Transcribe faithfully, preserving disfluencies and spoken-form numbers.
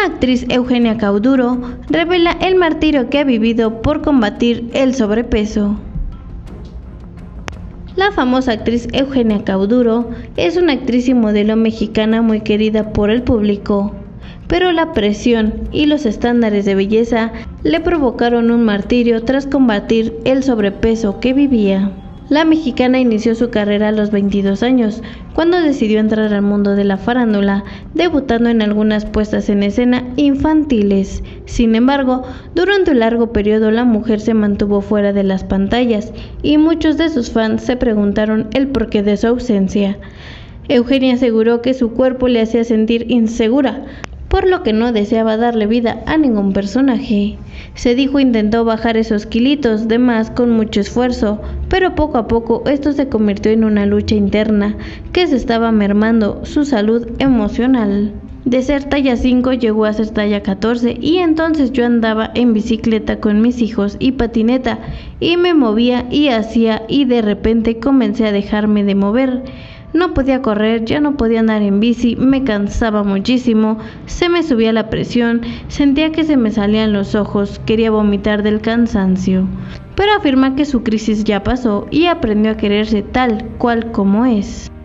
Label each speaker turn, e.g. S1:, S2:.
S1: actriz Eugenia Cauduro revela el martirio que ha vivido por combatir el sobrepeso. La famosa actriz Eugenia Cauduro es una actriz y modelo mexicana muy querida por el público, pero la presión y los estándares de belleza le provocaron un martirio tras combatir el sobrepeso que vivía. La mexicana inició su carrera a los veintidós años, cuando decidió entrar al mundo de la farándula, debutando en algunas puestas en escena infantiles. Sin embargo, durante un largo periodo la mujer se mantuvo fuera de las pantallas y muchos de sus fans se preguntaron el porqué de su ausencia. Eugenia aseguró que su cuerpo le hacía sentir insegura, por lo que no deseaba darle vida a ningún personaje. Se dijo intentó bajar esos kilitos de más con mucho esfuerzo, pero poco a poco esto se convirtió en una lucha interna que se estaba mermando su salud emocional. De ser talla cinco llegó a ser talla catorce y entonces yo andaba en bicicleta con mis hijos y patineta y me movía y hacía y de repente comencé a dejarme de mover. No podía correr, ya no podía andar en bici, me cansaba muchísimo, se me subía la presión, sentía que se me salían los ojos, quería vomitar del cansancio. Pero afirma que su crisis ya pasó y aprendió a quererse tal cual como es.